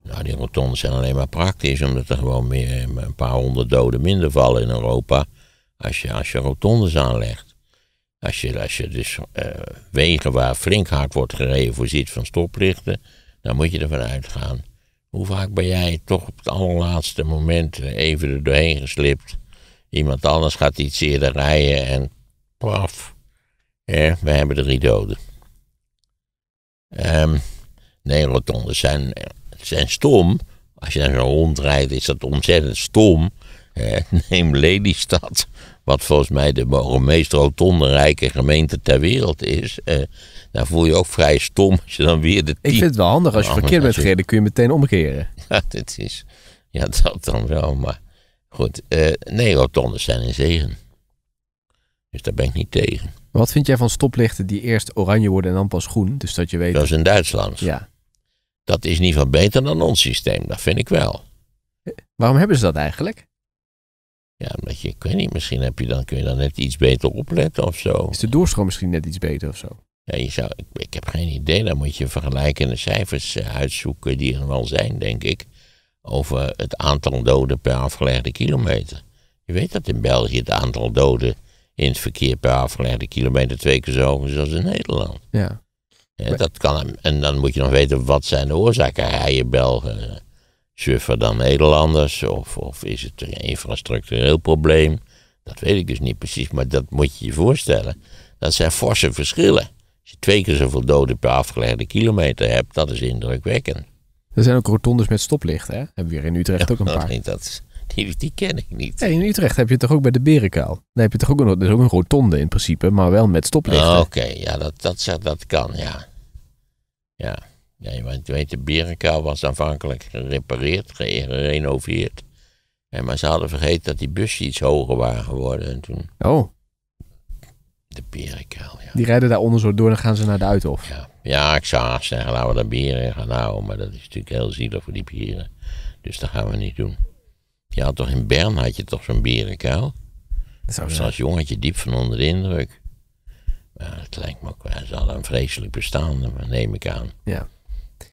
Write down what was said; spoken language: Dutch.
Nou, die rotondes zijn alleen maar praktisch, omdat er gewoon meer een paar honderd doden minder vallen in Europa als je rotondes aanlegt. Als je dus wegen waar flink hard wordt gereden voorziet van stoplichten, dan moet je ervan uitgaan. Hoe vaak ben jij toch op het allerlaatste moment even er doorheen geslipt? Iemand anders gaat iets eerder rijden en paf, we hebben 3 doden. Nee, rotondes zijn stom. Als je naar zo'n rondrijdt is dat ontzettend stom. Neem Lelystad, wat volgens mij de meest rotonderijke gemeente ter wereld is. Dan voel je ook vrij stom als je dan weer de 10... Ik vind het wel handig, als je verkeerd bent gereden kun je meteen omkeren. Ja, dat dan wel, maar goed. Nee, rotondes zijn een zegen. Dus daar ben ik niet tegen. Wat vind jij van stoplichten die eerst oranje worden en dan pas groen? Dus dat je weet... Dat is in Duitsland. Ja. Dat is in ieder geval beter dan ons systeem, dat vind ik wel. Waarom hebben ze dat eigenlijk? Ja, omdat ik weet niet, misschien kun je dan net iets beter opletten of zo. Is de doorstroom misschien net iets beter of zo? Ja, ik heb geen idee, dan moet je vergelijkende cijfers uitzoeken die er wel zijn, denk ik, over het aantal doden per afgelegde kilometer. Je weet dat in België het aantal doden in het verkeer per afgelegde kilometer 2 keer zo hoog is als in Nederland. Ja. Dat kan, en dan moet je nog weten, wat zijn de oorzaken? Rijden Belgen suffer dan Nederlanders? Of is het een infrastructureel probleem? Dat weet ik dus niet precies, maar dat moet je je voorstellen. Dat zijn forse verschillen. Als je 2 keer zoveel doden per afgelegde kilometer hebt, dat is indrukwekkend. Er zijn ook rotondes met stoplichten, hè? Hebben we hier in Utrecht ook een paar. Die ken ik niet. Ja, in Utrecht heb je toch ook bij de Berenkuil. Daar heb je toch ook een rotonde in principe, maar wel met stoplichten. Oké, ja, dat kan, ja. Ja, je weet, de Berenkuil was aanvankelijk gerepareerd, gerenoveerd. Maar ze hadden vergeten dat die bussen iets hoger waren geworden. En toen... Oh. De Berenkuil, ja. Die rijden daaronder zo door en dan gaan ze naar de Uithof. Ja, ik zou zeggen, laten we daar beren gaan houden. Maar dat is natuurlijk heel zielig voor die beren. Dus dat gaan we niet doen. Je had toch in Bern zo'n Berenkuil? Dat was als jongetje diep van onder de indruk. Maar het lijkt me ook wel, ze hadden een vreselijk bestaan, neem ik aan. Ja.